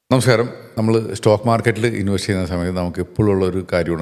നമസ്കാരം. നമ്മൾ സ്റ്റോക്ക് മാർക്കറ്റിൽ ഇൻവെസ്റ്റ് ചെയ്യുന്ന സമയത്ത് നമുക്ക് എപ്പോഴുള്ളൊരു കാര്യമാണ്,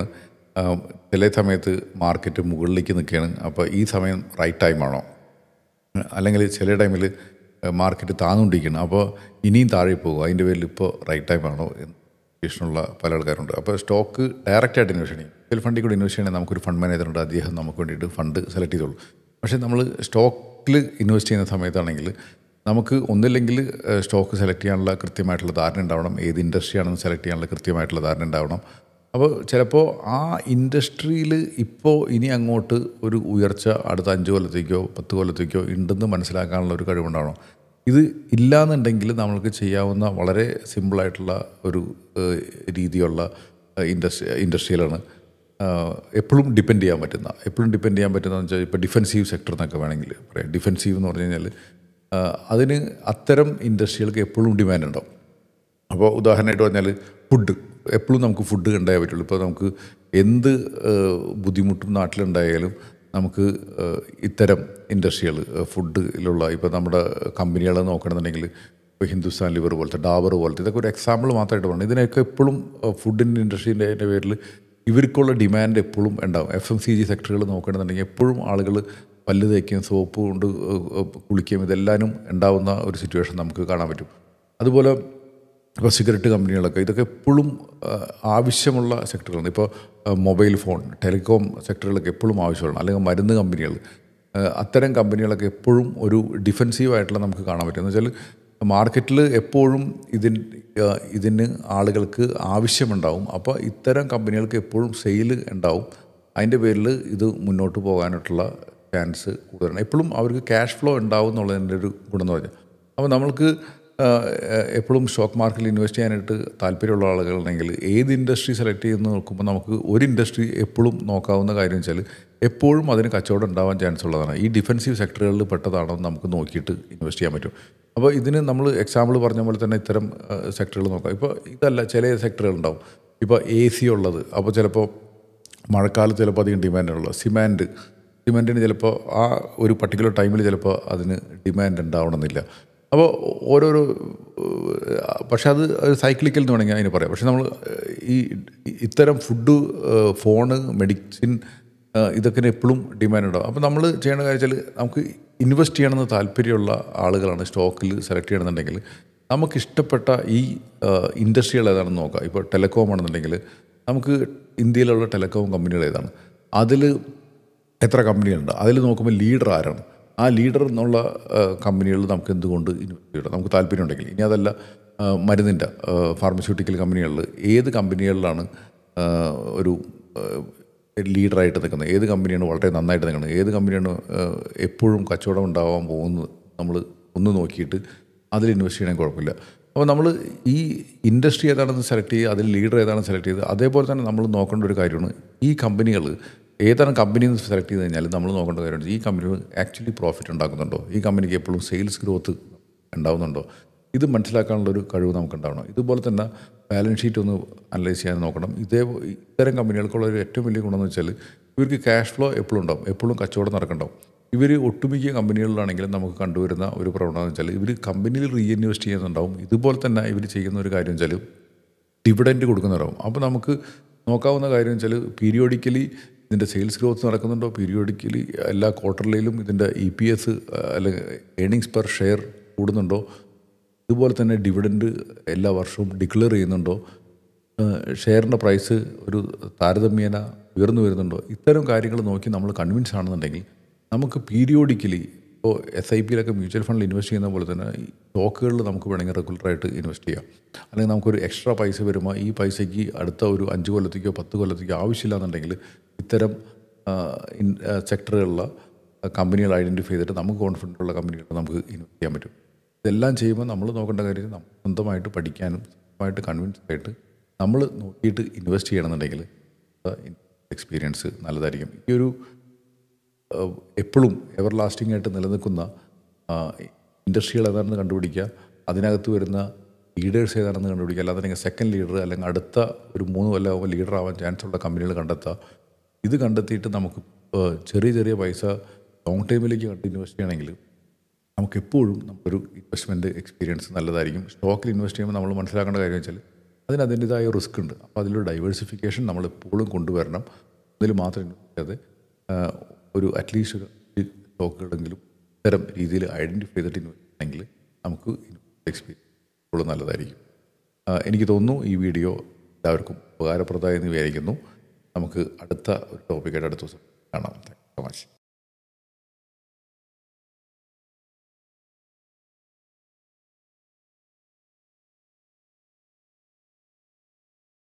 ചില സമയത്ത് മാർക്കറ്റ് മുകളിലേക്ക് നിൽക്കുകയാണ്. അപ്പോൾ ഈ സമയം റൈറ്റ് ടൈമാണോ, അല്ലെങ്കിൽ ചില ടൈമിൽ മാർക്കറ്റ് താന്നുകൊണ്ടിരിക്കുകയാണ്, അപ്പോൾ ഇനിയും താഴെ പോകും, അതിൻ്റെ പേരിൽ ഇപ്പോൾ റൈറ്റ് ടൈമാണോ എന്ന് ഉള്ള പല ആൾക്കാരുണ്ട്. അപ്പോൾ സ്റ്റോക്ക് ഡയറക്റ്റായിട്ട് ഇൻവെസ്റ്റ് ചെയ്യും. മ്യൂച്വൽ ഫണ്ടിൽ കൂടി ഇൻവെസ്റ്റ് ചെയ്യണമെങ്കിൽ നമുക്കൊരു ഫണ്ട് മാനേജറുണ്ട്, അദ്ദേഹം നമുക്ക് വേണ്ടിയിട്ട് ഫണ്ട് സെലക്ട് ചെയ്തോളൂ. പക്ഷേ നമ്മൾ സ്റ്റോക്കിൽ ഇൻവെസ്റ്റ് ചെയ്യുന്ന സമയത്താണെങ്കിൽ നമുക്ക് ഒന്നില്ലെങ്കിൽ സ്റ്റോക്ക് സെലക്ട് ചെയ്യാനുള്ള കൃത്യമായിട്ടുള്ള ധാരണ ഉണ്ടാവണം, ഏത് ഇൻഡസ്ട്രിയാണെന്ന് സെലക്ട് ചെയ്യാനുള്ള കൃത്യമായിട്ടുള്ള ധാരണ ഉണ്ടാവണം. അപ്പോൾ ചിലപ്പോൾ ആ ഇൻഡസ്ട്രിയിൽ ഇപ്പോൾ ഇനി അങ്ങോട്ട് ഒരു ഉയർച്ച അടുത്ത 5 കൊല്ലത്തേക്കോ 10 കൊല്ലത്തേക്കോ ഉണ്ടെന്ന് മനസ്സിലാക്കാനുള്ള ഒരു കഴിവുണ്ടാവണം. ഇത് ഇല്ലയെന്നുണ്ടെങ്കിൽ നമ്മൾക്ക് ചെയ്യാവുന്ന വളരെ സിമ്പിളായിട്ടുള്ള ഒരു രീതിയുള്ള ഇൻഡസ്ട്രിയിലാണ് എപ്പോഴും ഡിപ്പെൻഡ് ചെയ്യാൻ പറ്റുന്നതെന്ന് വെച്ചാൽ ഇപ്പോൾ ഡിഫെൻസീവ് സെക്ടർ എന്നൊക്കെ വേണമെങ്കിൽ പറയാം. ഡിഫെൻസീവ് എന്ന് പറഞ്ഞു കഴിഞ്ഞാൽ അതിന് അത്തരം ഇൻഡസ്ട്രികൾക്ക് എപ്പോഴും ഡിമാൻഡ് ഉണ്ടാവും. അപ്പോൾ ഉദാഹരണമായിട്ട് പറഞ്ഞാൽ ഫുഡ്, എപ്പോഴും നമുക്ക് ഫുഡ് കണ്ടേ പറ്റുള്ളൂ. ഇപ്പോൾ നമുക്ക് എന്ത് ബുദ്ധിമുട്ടും നാട്ടിലുണ്ടായാലും നമുക്ക് ഇത്തരം ഇൻഡസ്ട്രികൾ ഫുഡിലുള്ള ഇപ്പോൾ നമ്മുടെ കമ്പനികൾ നോക്കണമെന്നുണ്ടെങ്കിൽ ഇപ്പോൾ ഹിന്ദുസ്ഥാൻ ലിവർ പോലത്തെ, ഡാബർ പോലത്തെ, ഇതൊക്കെ ഒരു എക്സാമ്പിൾ മാത്രമായിട്ട് പറഞ്ഞു. ഇതിനൊക്കെ എപ്പോഴും ഫുഡിൻ്റെ ഇൻഡസ്ട്രീൻ്റെ പേരിൽ ഇവർക്കുള്ള ഡിമാൻഡ് എപ്പോഴും ഉണ്ടാകും. FMCG സെക്ടറുകൾ നോക്കണമെന്നുണ്ടെങ്കിൽ എപ്പോഴും ആളുകൾ പല്ല് തേക്കുകയും സോപ്പ് കൊണ്ട് കുളിക്കുകയും ഇതെല്ലാനും ഉണ്ടാവുന്ന ഒരു സിറ്റുവേഷൻ നമുക്ക് കാണാൻ പറ്റും. അതുപോലെ ഇപ്പോൾ സിഗരറ്റ് കമ്പനികളൊക്കെ ഇതൊക്കെ എപ്പോഴും ആവശ്യമുള്ള സെക്ടറുകളാണ്. ഇപ്പോൾ മൊബൈൽ ഫോൺ, ടെലികോം സെക്ടറുകളൊക്കെ എപ്പോഴും ആവശ്യമാണ്. അല്ലെങ്കിൽ മരുന്ന് കമ്പനികൾ, അത്തരം കമ്പനികളൊക്കെ എപ്പോഴും ഒരു ഡിഫെൻസീവായിട്ടുള്ള നമുക്ക് കാണാൻ പറ്റും. എന്ന് വെച്ചാൽ മാർക്കറ്റിൽ എപ്പോഴും ഇതിന് ആളുകൾക്ക് ആവശ്യമുണ്ടാവും. അപ്പോൾ ഇത്തരം കമ്പനികൾക്ക് എപ്പോഴും സെയിൽ ഉണ്ടാവും. അതിൻ്റെ പേരിൽ ഇത് മുന്നോട്ട് പോകാനായിട്ടുള്ള ചാൻസ് കൂടുതലാണ്. എപ്പോഴും അവർക്ക് ക്യാഷ് ഫ്ലോ ഉണ്ടാവും എന്നുള്ളതിൻ്റെ ഒരു ഗുണം എന്ന് പറഞ്ഞാൽ. അപ്പോൾ നമ്മൾക്ക് എപ്പോഴും സ്റ്റോക്ക് മാർക്കറ്റിൽ ഇൻവെസ്റ്റ് ചെയ്യാനായിട്ട് താല്പര്യമുള്ള ആളുകളുണ്ടെങ്കിൽ ഏത് ഇൻഡസ്ട്രി സെലക്ട് ചെയ്യുന്ന നോക്കുമ്പോൾ നമുക്ക് ഒരു ഇൻഡസ്ട്രി എപ്പോഴും നോക്കാവുന്ന കാര്യം വെച്ചാൽ എപ്പോഴും അതിന് കച്ചവടം ഉണ്ടാവാൻ ചാൻസ് ഉള്ളതാണ്. ഈ ഡിഫെൻസീവ് സെക്ടറുകളിൽ പെട്ടതാണോ എന്ന് നമുക്ക് നോക്കിയിട്ട് ഇൻവെസ്റ്റ് ചെയ്യാൻ പറ്റും. അപ്പോൾ ഇതിന് നമ്മൾ എക്സാമ്പിൾ പറഞ്ഞ പോലെ തന്നെ ഇത്തരം സെക്ടറുകൾ നോക്കാം. ഇപ്പോൾ ഇതല്ല, ചില സെക്ടറുകൾ ഉണ്ടാവും. ഇപ്പോൾ AC ഉള്ളത്, അപ്പോൾ ചിലപ്പോൾ മഴക്കാലത്ത് ചിലപ്പോൾ അധികം ഡിമാൻഡുള്ളത് സിമെൻറ്റിന് ചിലപ്പോൾ ആ ഒരു പർട്ടിക്കുലർ ടൈമിൽ ചിലപ്പോൾ അതിന് ഡിമാൻഡ് ഉണ്ടാവണമെന്നില്ല. അപ്പോൾ ഓരോരോ, പക്ഷെ അത് സൈക്ലിക്കൽ എന്ന് വേണമെങ്കിൽ അതിന് പറയാം. പക്ഷെ നമ്മൾ ഇത്തരം ഫുഡ്, ഫോണ്, മെഡിസിൻ, ഇതൊക്കെ എപ്പോഴും ഡിമാൻഡ് ഉണ്ടാവും. അപ്പോൾ നമ്മൾ ചെയ്യേണ്ട കാര്യം വെച്ചാൽ നമുക്ക് ഇൻവെസ്റ്റ് ചെയ്യണമെന്ന് താല്പര്യമുള്ള ആളുകളാണ് സ്റ്റോക്കിൽ സെലക്ട് ചെയ്യണമെന്നുണ്ടെങ്കിൽ നമുക്കിഷ്ടപ്പെട്ട ഈ ഇൻഡസ്ട്രികൾ ഏതാണെന്ന് നോക്കാം. ഇപ്പോൾ ടെലികോം ആണെന്നുണ്ടെങ്കിൽ നമുക്ക് ഇന്ത്യയിലുള്ള ടെലികോം കമ്പനികൾ ഏതാണ്, അതിൽ എത്ര കമ്പനികളുണ്ട്, അതിൽ നോക്കുമ്പോൾ ലീഡർ ആരാണ്, ആ ലീഡർ എന്നുള്ള കമ്പനികൾ നമുക്ക് എന്തുകൊണ്ട് ഇൻവെസ്റ്റ് ചെയ്യണം, നമുക്ക് താല്പര്യമുണ്ടെങ്കിൽ. ഇനി അതല്ല, മരുന്നിൻ്റെ ഫാർമസ്യൂട്ടിക്കൽ കമ്പനികളിൽ ഏത് കമ്പനികളിലാണ് ഒരു ലീഡറായിട്ട് നിൽക്കുന്നത്, ഏത് കമ്പനിയാണ് വളരെ നന്നായിട്ട് നിൽക്കുന്നത്, ഏത് കമ്പനിയാണ് എപ്പോഴും കച്ചവടം ഉണ്ടാവാൻ പോകുന്നത്, നമ്മൾ ഒന്ന് നോക്കിയിട്ട് അതിൽ ഇൻവെസ്റ്റ് ചെയ്യണമെങ്കിൽ കുഴപ്പമില്ല. അപ്പോൾ നമ്മൾ ഈ ഇൻഡസ്ട്രി ഏതാണെന്ന് സെലക്ട് ചെയ്യുക, അതിൽ ലീഡർ ഏതാണെന്ന് സെലക്ട് ചെയ്ത്, അതേപോലെ തന്നെ നമ്മൾ നോക്കേണ്ട ഒരു കാര്യമാണ് ഈ കമ്പനികൾ ഏതാണ് കമ്പനി എന്ന് സെലക്ട് ചെയ്ത് കഴിഞ്ഞാൽ നമ്മൾ നോക്കേണ്ട കാര്യമാണ് ഈ കമ്പനി ആക്ച്വലി പ്രോഫിറ്റ് ഉണ്ടാക്കുന്നുണ്ടോ, ഈ കമ്പനിക്ക് എപ്പോഴും സെയിൽസ് ഗ്രോത്ത് ഉണ്ടാകുന്നുണ്ടോ, ഇത് മനസ്സിലാക്കാനുള്ളൊരു കഴിവ് നമുക്കുണ്ടാവണം. ഇതുപോലെ തന്നെ ബാലൻസ് ഷീറ്റ് ഒന്ന് അനലൈസ് ചെയ്യാൻ നോക്കണം. ഇത്തരം കമ്പനികൾക്കുള്ള ഒരു ഏറ്റവും വലിയ ഗുണമെന്ന് വെച്ചാൽ ഇവർക്ക് ക്യാഷ് ഫ്ലോ എപ്പോഴും ഉണ്ടാവും, എപ്പോഴും കച്ചവടം നടക്കണ്ടാവും. ഇവർ ഒട്ടുമിക്ക കമ്പനികളിലാണെങ്കിലും നമുക്ക് കണ്ടുവരുന്ന ഒരു പ്രവണത എന്ന് വെച്ചാൽ ഇവർ കമ്പനിയിൽ റീഇൻവെസ്റ്റ് ചെയ്യുന്നുണ്ടാവും. ഇതുപോലെ തന്നെ ഇവർ ചെയ്യുന്ന ഒരു കാര്യം വെച്ചാൽ ഡിവിഡൻഡ് കൊടുക്കുന്നുണ്ടാവും. അപ്പോൾ നമുക്ക് നോക്കാവുന്ന കാര്യം വെച്ചാൽ പീരിയോഡിക്കലി ഇതിൻ്റെ സെയിൽസ് ഗ്രോത്ത് നടക്കുന്നുണ്ടോ, പീരിയോഡിക്കലി എല്ലാ ക്വാർട്ടർലിയിലും ഇതിൻ്റെ EPS അല്ലെങ്കിൽ ഏണിങ്സ് പെർ ഷെയർ കൂടുന്നുണ്ടോ, ഇതുപോലെ തന്നെ ഡിവിഡൻഡ് എല്ലാ വർഷവും ഡിക്ലെയർ ചെയ്യുന്നുണ്ടോ, ഷെയറിൻ്റെ പ്രൈസ് ഒരു താരതമ്യേന ഉയർന്നു വരുന്നുണ്ടോ, ഇത്തരം കാര്യങ്ങൾ നോക്കി നമ്മൾ കൺവിൻസ് ആണെന്നുണ്ടെങ്കിൽ നമുക്ക് പീരിയോഡിക്കലി ഇപ്പോൾ SIPയിലൊക്കെ മ്യൂച്വൽ ഫണ്ടിൽ ഇൻവെസ്റ്റ് ചെയ്യുന്ന പോലെ തന്നെ ഈ സ്റ്റോക്കുകളിൽ നമുക്ക് വേണമെങ്കിൽ റെഗുലറായിട്ട് ഇൻവെസ്റ്റ് ചെയ്യാം. അല്ലെങ്കിൽ നമുക്കൊരു എക്സ്ട്രാ പൈസ വരുമ്പോൾ ഈ പൈസയ്ക്ക് അടുത്ത ഒരു 5 കൊല്ലത്തേക്കോ 10 കൊല്ലത്തേക്കോ ആവശ്യമില്ല എന്നുണ്ടെങ്കിൽ ഇത്തരം സെക്ടറുകളിലുള്ള കമ്പനികൾ ഐഡൻറ്റിഫൈ ചെയ്തിട്ട് നമുക്ക് കോൺഫിഡൻ്റ് ഉള്ള കമ്പനികൾ നമുക്ക് ഇൻവെസ്റ്റ് ചെയ്യാൻ പറ്റും. ഇതെല്ലാം ചെയ്യുമ്പോൾ നമ്മൾ നോക്കേണ്ട കാര്യം നമ്മൾ സ്വന്തമായിട്ട് പഠിക്കാനും സ്വന്തമായിട്ട് കൺവിൻസ് ആയിട്ട് നമ്മൾ നോക്കിയിട്ട് ഇൻവെസ്റ്റ് ചെയ്യണമെന്നുണ്ടെങ്കിൽ എക്സ്പീരിയൻസ് നല്ലതായിരിക്കും. ഈ ഒരു എപ്പോഴും എവർ ലാസ്റ്റിംഗ് ആയിട്ട് നിലനിൽക്കുന്ന ഇൻഡസ്ട്രികൾ ഏതാണെന്ന് കണ്ടുപിടിക്കുക, അതിനകത്ത് വരുന്ന ലീഡേഴ്സ് ഏതാണെന്ന് കണ്ടുപിടിക്കുക. അല്ലാതെ സെക്കൻഡ് ലീഡർ അല്ലെങ്കിൽ അടുത്ത ഒരു 3 കൊല്ലമാകുമ്പോൾ ലീഡർ ആവാൻ ചാൻസ് ഉള്ള കമ്പനികൾ കണ്ടെത്തുക. ഇത് കണ്ടെത്തിയിട്ട് നമുക്ക് ചെറിയ ചെറിയ പൈസ ലോങ് ടൈമിലേക്ക് ഇൻവെസ്റ്റ് ചെയ്യണമെങ്കിൽ നമുക്കെപ്പോഴും നമുക്കൊരു ഇൻവെസ്റ്റ്മെൻറ്റ് എക്സ്പീരിയൻസ് നല്ലതായിരിക്കും. സ്റ്റോക്കിൽ ഇൻവെസ്റ്റ് ചെയ്യുമ്പോൾ നമ്മൾ മനസ്സിലാക്കേണ്ട കാര്യം വെച്ചാൽ അതിന് അതിൻ്റേതായ റിസ്ക് ഉണ്ട്. അപ്പോൾ അതിലൊരു ഡൈവേഴ്സിഫിക്കേഷൻ നമ്മളെപ്പോഴും കൊണ്ടുവരണം. അതിൽ മാത്രം ഇൻവെസ്റ്റ് ചെയ്യാതെ ഒരു അറ്റ്ലീസ്റ്റ് ഒരു സ്റ്റോക്കുകളെങ്കിലും ഇത്തരം രീതിയിൽ ഐഡൻറ്റിഫൈ ചെയ്തിട്ട് ഇൻവെസ്റ്റ് ചെയ്യണമെങ്കിൽ നമുക്ക് എക്സ്പീരിയൻസ് എപ്പോഴും നല്ലതായിരിക്കും. എനിക്ക് തോന്നുന്നു ഈ വീഡിയോ എല്ലാവർക്കും ഉപകാരപ്രദമായി എന്ന് വിചാരിക്കുന്നു. നമുക്ക് അടുത്ത ഒരു ടോപ്പിക്കായിട്ട് അടുത്ത ദിവസം കാണാം.